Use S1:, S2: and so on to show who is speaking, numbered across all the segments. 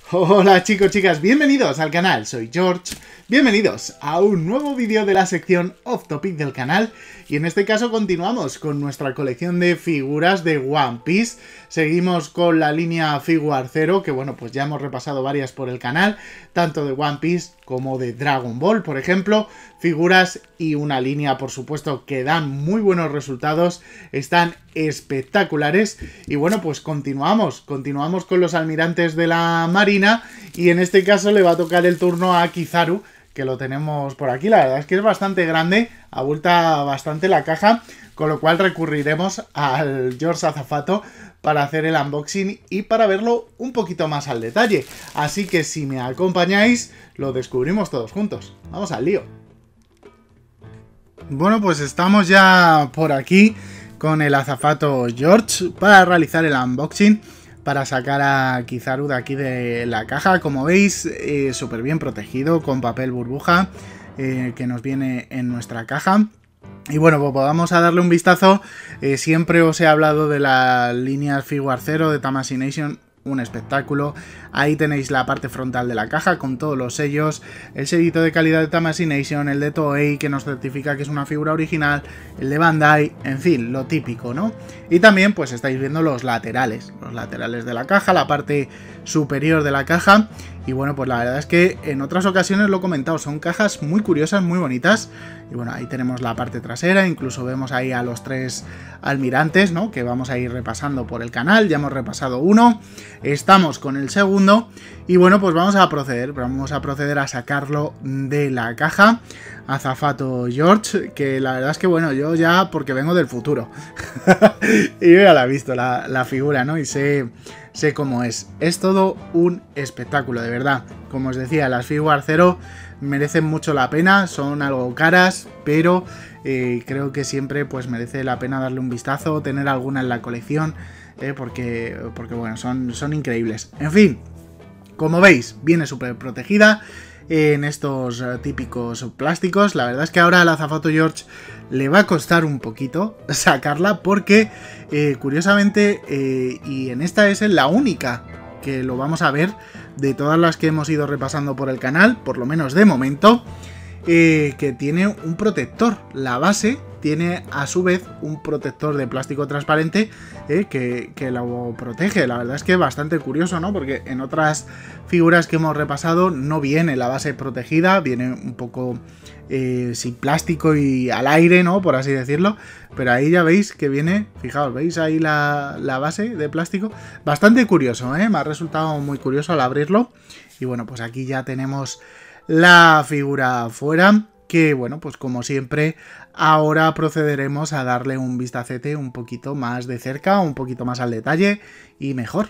S1: Hola chicos, chicas, bienvenidos al canal, soy George, bienvenidos a un nuevo vídeo de la sección Off Topic del canal y en este caso continuamos con nuestra colección de figuras de One Piece. Seguimos con la línea Figuar Zero, que bueno, pues ya hemos repasado varias por el canal, tanto de One Piece como de Dragon Ball, por ejemplo, figuras y una línea, por supuesto, que dan muy buenos resultados, están espectaculares y bueno, pues continuamos con los almirantes de la Marina y en este caso le va a tocar el turno a Kizaru, que lo tenemos por aquí. La verdad es que es bastante grande, abulta bastante la caja, con lo cual recurriremos al George Azafato para hacer el unboxing y para verlo un poquito más al detalle. Así que si me acompañáis, lo descubrimos todos juntos. Vamos al lío. Bueno, pues estamos ya por aquí con el Azafato George para realizar el unboxing, para sacar a Kizaru de aquí de la caja. Como veis, súper bien protegido con papel burbuja que nos viene en nuestra caja. Y bueno, pues vamos a darle un vistazo. Siempre os he hablado de las líneas Figuar Zero de Tamashii Nation, un espectáculo. Ahí tenéis la parte frontal de la caja con todos los sellos, el sellito de calidad de Tamashii Nation, el de Toei que nos certifica que es una figura original, el de Bandai, en fin, lo típico, ¿no? Y también pues estáis viendo los laterales de la caja, la parte superior de la caja. Y bueno, pues la verdad es que en otras ocasiones lo he comentado, son cajas muy curiosas, muy bonitas. Y bueno, ahí tenemos la parte trasera, incluso vemos ahí a los tres almirantes, ¿no? Que vamos a ir repasando por el canal, ya hemos repasado uno, estamos con el segundo. Y bueno, pues vamos a proceder a sacarlo de la caja. Azafato George, que la verdad es que bueno, yo ya, porque vengo del futuro, y yo ya la he visto, la figura, ¿no? Y sé cómo es. Es todo un espectáculo, de verdad. Como os decía, las Figuar Zero merecen mucho la pena, son algo caras, pero creo que siempre pues merece la pena darle un vistazo, tener alguna en la colección, porque bueno, son increíbles. En fin, como veis, viene súper protegida en estos típicos plásticos. La verdad es que ahora al Azafato George le va a costar un poquito sacarla porque curiosamente y en esta es la única que lo vamos a ver de todas las que hemos ido repasando por el canal, por lo menos de momento, que tiene un protector. La base tiene a su vez un protector de plástico transparente que lo protege. La verdad es que es bastante curioso, ¿no? Porque en otras figuras que hemos repasado no viene la base protegida, viene un poco sin plástico y al aire, ¿no? Por así decirlo. Pero ahí ya veis que viene, fijaos, ¿veis ahí la base de plástico? Bastante curioso, ¿eh? Me ha resultado muy curioso al abrirlo. Y bueno, pues aquí ya tenemos la figura fuera, que bueno, pues como siempre, ahora procederemos a darle un vistacete un poquito más de cerca, un poquito más al detalle y mejor.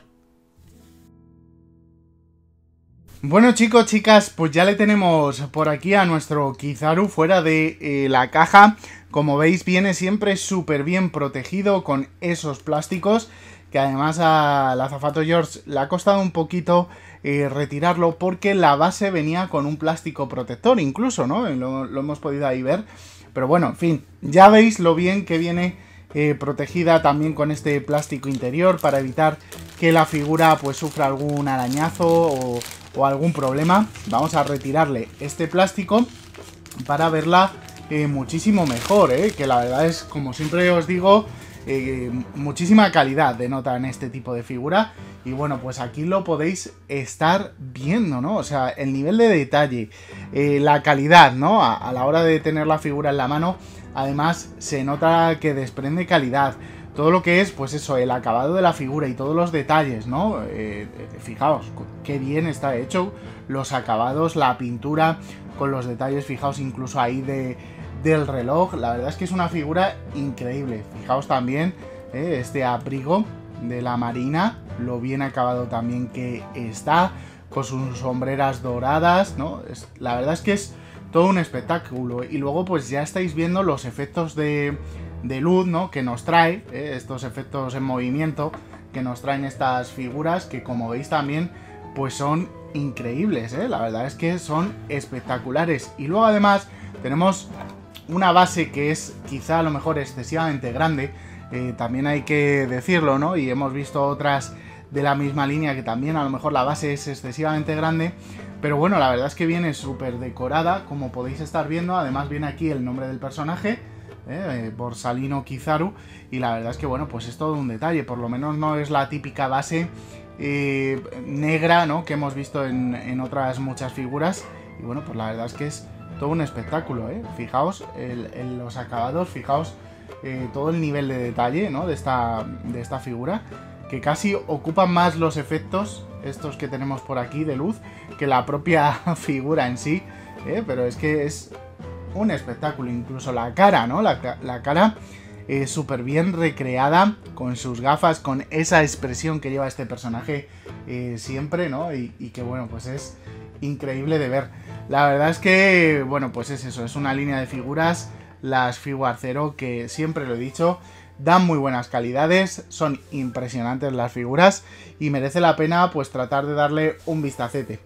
S1: Bueno chicos, chicas, pues ya le tenemos por aquí a nuestro Kizaru fuera de la caja. Como veis, viene siempre súper bien protegido con esos plásticos, que además al Azafato George le ha costado un poquito retirarlo porque la base venía con un plástico protector incluso, ¿no? Lo hemos podido ahí ver. Pero bueno, en fin, ya veis lo bien que viene protegida también con este plástico interior para evitar que la figura pues sufra algún arañazo o algún problema. Vamos a retirarle este plástico para verla muchísimo mejor, que la verdad es, como siempre os digo, muchísima calidad denota en este tipo de figura. Y bueno, pues aquí lo podéis estar viendo, ¿no? O sea, el nivel de detalle, la calidad, ¿no? A la hora de tener la figura en la mano, además se nota que desprende calidad. Todo lo que es, pues eso, el acabado de la figura y todos los detalles, ¿no? Fijaos, qué bien está hecho, los acabados, la pintura, con los detalles, fijaos incluso ahí del reloj. La verdad es que es una figura increíble. Fijaos también este abrigo de la Marina, lo bien acabado también que está, con sus sombreras doradas, ¿no? La verdad es que es todo un espectáculo. Y luego pues ya estáis viendo los efectos de luz, ¿no? Que nos trae, estos efectos en movimiento que nos traen estas figuras, que como veis también pues son increíbles, la verdad es que son espectaculares. Y luego además tenemos una base que es quizá a lo mejor excesivamente grande, también hay que decirlo, ¿no? Y hemos visto otras de la misma línea, que también a lo mejor la base es excesivamente grande. Pero bueno, la verdad es que viene súper decorada, como podéis estar viendo. Además viene aquí el nombre del personaje, Borsalino Kizaru. Y la verdad es que bueno, pues es todo un detalle. Por lo menos no es la típica base negra, ¿no?, que hemos visto en otras muchas figuras. Y bueno, pues la verdad es que es todo un espectáculo, ¿eh? Fijaos en los acabados, fijaos todo el nivel de detalle, ¿no?, de esta figura, que casi ocupan más los efectos, estos que tenemos por aquí de luz, que la propia figura en sí, pero es que es un espectáculo. Incluso la cara, ¿no? La cara súper bien recreada, con sus gafas, con esa expresión que lleva este personaje siempre, ¿no? Y que bueno, pues es increíble de ver. La verdad es que, bueno, pues es eso, es una línea de figuras, las Figuarts Zero, que siempre lo he dicho, dan muy buenas calidades, son impresionantes las figuras y merece la pena pues tratar de darle un vistacete.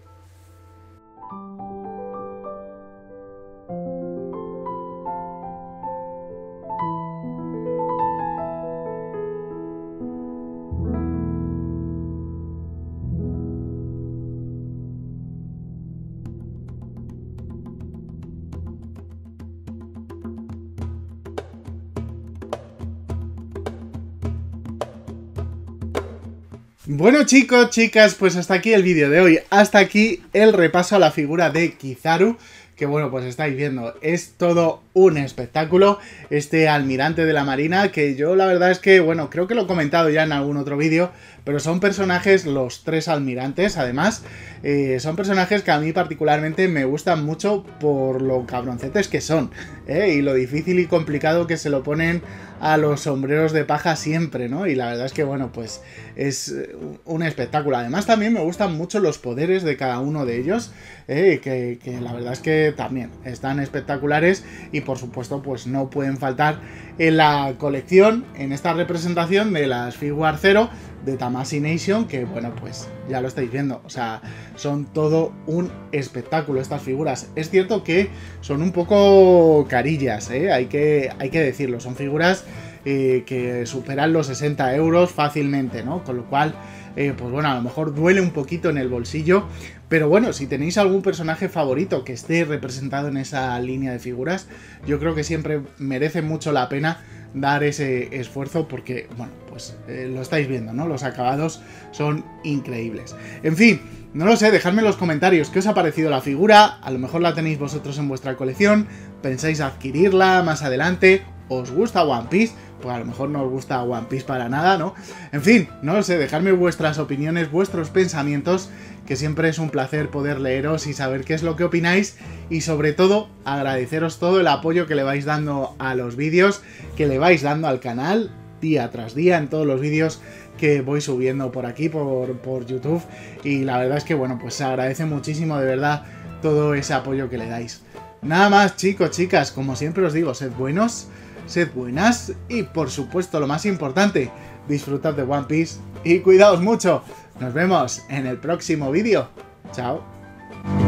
S1: Bueno, chicos, chicas, pues hasta aquí el vídeo de hoy. Hasta aquí el repaso a la figura de Kizaru, que bueno, pues estáis viendo, es todo un espectáculo este almirante de la marina, que yo la verdad es que, bueno, creo que lo he comentado ya en algún otro vídeo, pero son personajes, los tres almirantes, además, son personajes que a mí particularmente me gustan mucho por lo cabroncetes que son, y lo difícil y complicado que se lo ponen a los sombreros de paja siempre, ¿no? Y la verdad es que, bueno, pues es un espectáculo. Además, también me gustan mucho los poderes de cada uno de ellos, que la verdad es que también están espectaculares y, por supuesto, pues no pueden faltar en la colección, en esta representación de las Figuarts Zero de Tamashii Nation, que, bueno, pues ya lo estáis viendo, o sea, son todo un espectáculo estas figuras. Es cierto que son un poco carillas, hay que decirlo, son figuras que superan los 60 euros fácilmente, ¿no? Con lo cual, pues bueno, a lo mejor duele un poquito en el bolsillo, pero bueno, si tenéis algún personaje favorito que esté representado en esa línea de figuras, yo creo que siempre merece mucho la pena dar ese esfuerzo porque, bueno, pues lo estáis viendo, ¿no? Los acabados son increíbles. En fin, no lo sé, dejadme en los comentarios qué os ha parecido la figura. A lo mejor la tenéis vosotros en vuestra colección, pensáis adquirirla más adelante, os gusta One Piece, pues a lo mejor no os gusta One Piece para nada, ¿no? En fin, no lo sé, dejadme vuestras opiniones, vuestros pensamientos, que siempre es un placer poder leeros y saber qué es lo que opináis, y sobre todo agradeceros todo el apoyo que le vais dando a los vídeos, que le vais dando al canal día tras día en todos los vídeos que voy subiendo por aquí, por YouTube, y la verdad es que, bueno, pues se agradece muchísimo de verdad todo ese apoyo que le dais. Nada más, chicos, chicas, como siempre os digo, sed buenos, sed buenas y, por supuesto, lo más importante, disfrutad de One Piece y cuidaos mucho. Nos vemos en el próximo vídeo. Chao.